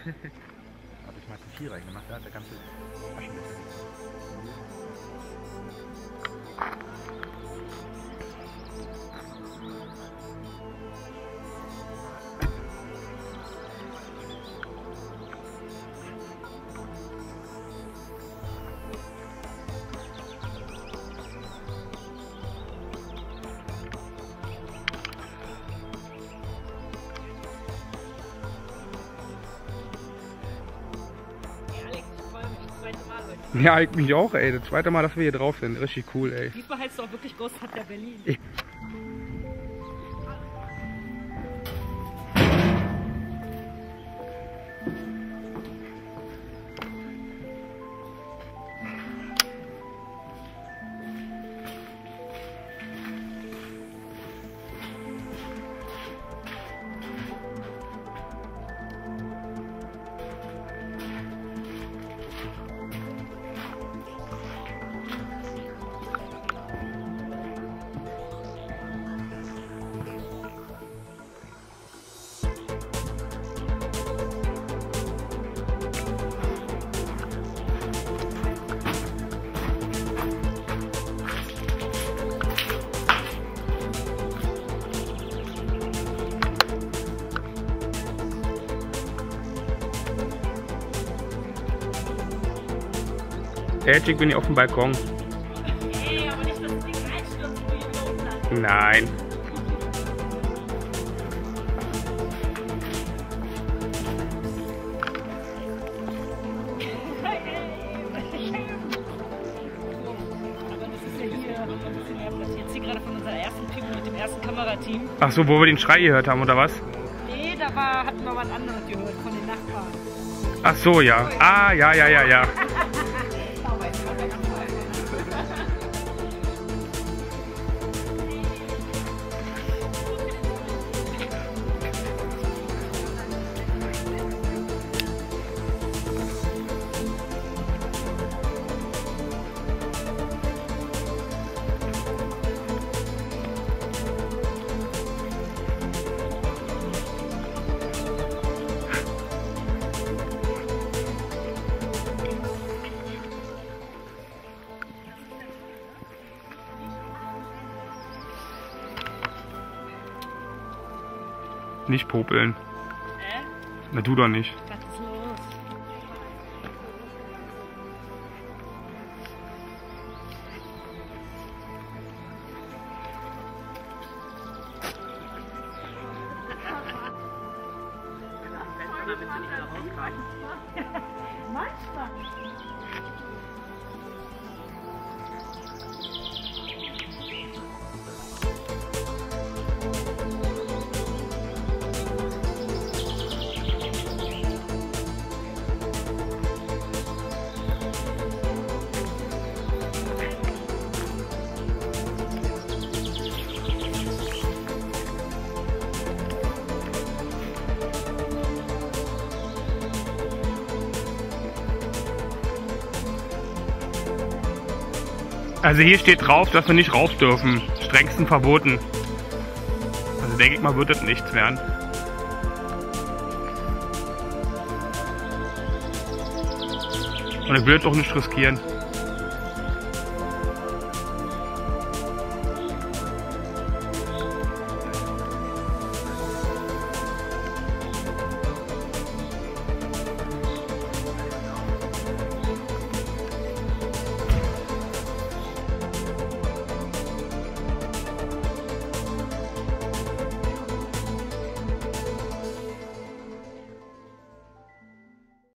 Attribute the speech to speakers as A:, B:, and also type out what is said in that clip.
A: Habe ich mal zu viel reingemacht, da hat der ganze Aschenbecher.
B: Ja, ich mich auch, ey. Das zweite Mal, dass wir hier drauf sind. Richtig cool, ey.
C: Diesmal heißt es auch wirklich Ghosthunter Berlin.
B: Jetzt bin ich auf dem Balkon.
C: Hey, aber nicht, dass das Ding einstürzt, wo ich oben lande.
B: Nein.
C: Aber das ist ja hier ein bisschen mehr Platz. Jetzt hier gerade von unserer ersten Pico mit dem ersten Kamerateam.
B: Ach so, wo wir den Schrei gehört haben, oder was?
C: Nee, da hatten wir was anderes gehört von den Nachbarn.
B: Ach so, ja. Ah, ja. Nicht popeln. Na, du doch nicht.
C: Was ist los? Manchmal.
B: Also hier steht drauf, dass wir nicht rauf dürfen. Strengsten verboten. Also denke ich mal, wird das nichts werden. Und ich will jetzt auch nicht riskieren.